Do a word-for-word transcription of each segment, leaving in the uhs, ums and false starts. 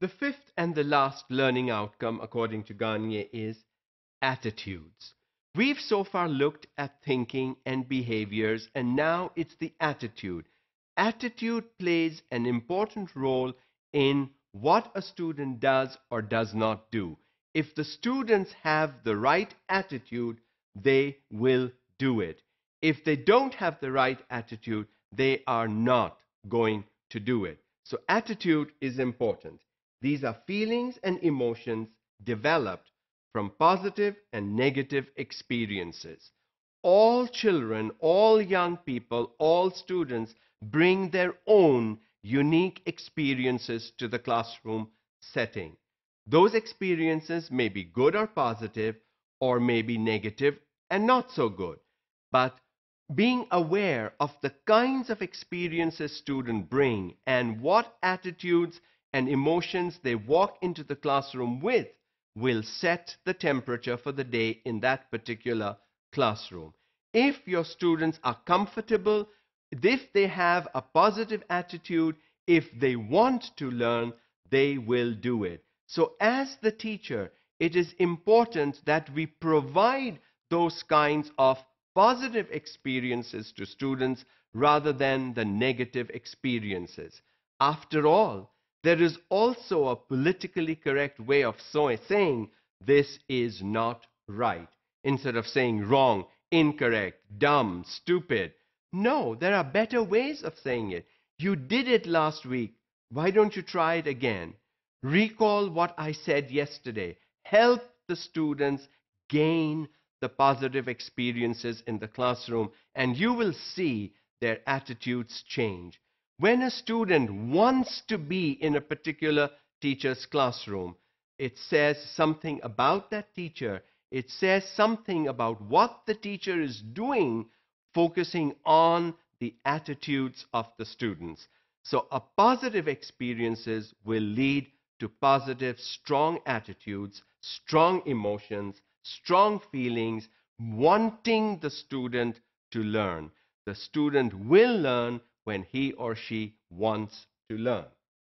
The fifth and the last learning outcome, according to Garnier, is attitudes. We've so far looked at thinking and behaviors, and now it's the attitude. Attitude plays an important role in what a student does or does not do. If the students have the right attitude, they will do it. If they don't have the right attitude, they are not going to do it. So attitude is important. These are feelings and emotions developed from positive and negative experiences. All children, all young people, all students bring their own unique experiences to the classroom setting. Those experiences may be good or positive, or may be negative and not so good. But being aware of the kinds of experiences students bring and what attitudes and emotions they walk into the classroom with will set the temperature for the day in that particular classroom. If your students are comfortable, if they have a positive attitude, if they want to learn, they will do it. So as the teacher, it is important that we provide those kinds of positive experiences to students rather than the negative experiences. After all, there is also a politically correct way of so saying this is not right, instead of saying wrong, incorrect, dumb, stupid. No, there are better ways of saying it. You did it last week. Why don't you try it again? Recall what I said yesterday. Help the students gain the positive experiences in the classroom, and you will see their attitudes change. When a student wants to be in a particular teacher's classroom, it says something about that teacher. It says something about what the teacher is doing, focusing on the attitudes of the students. So a positive experiences will lead to positive, strong attitudes, strong emotions, strong feelings, wanting the student to learn. The student will learn when he or she wants to learn.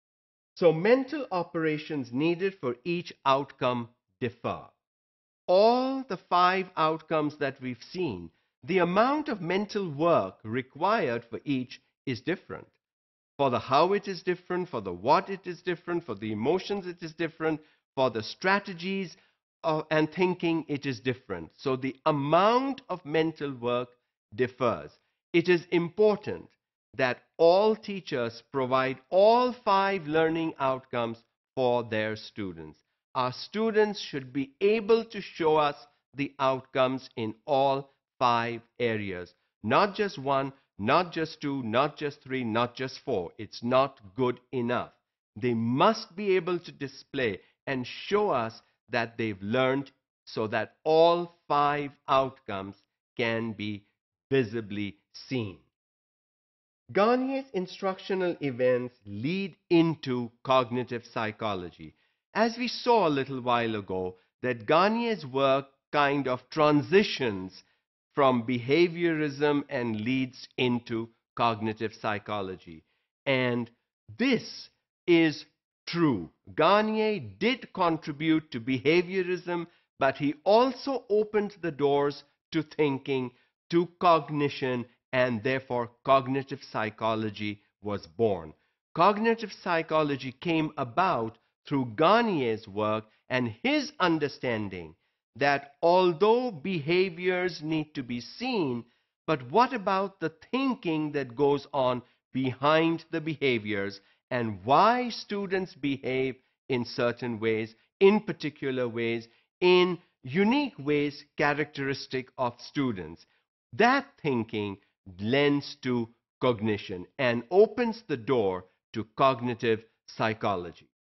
So mental operations needed for each outcome differ. All the five outcomes that we've seen, the amount of mental work required for each is different. For the how it is different, for the what it is different, for the emotions it is different, for the strategies uh, and thinking it is different. So the amount of mental work differs. It is important that all teachers provide all five learning outcomes for their students. Our students should be able to show us the outcomes in all five areas. Not just one, not just two, not just three, not just four. It's not good enough. They must be able to display and show us that they've learned so that all five outcomes can be visibly seen. Garnier's instructional events lead into cognitive psychology. As we saw a little while ago, that Garnier's work kind of transitions from behaviorism and leads into cognitive psychology. And this is true. Garnier did contribute to behaviorism, but he also opened the doors to thinking, to cognition, and therefore cognitive psychology was born. Cognitive psychology came about through Garnier's work and his understanding that although behaviors need to be seen, but what about the thinking that goes on behind the behaviors and why students behave in certain ways, in particular ways, in unique ways characteristic of students. That thinking lends to cognition and opens the door to cognitive psychology.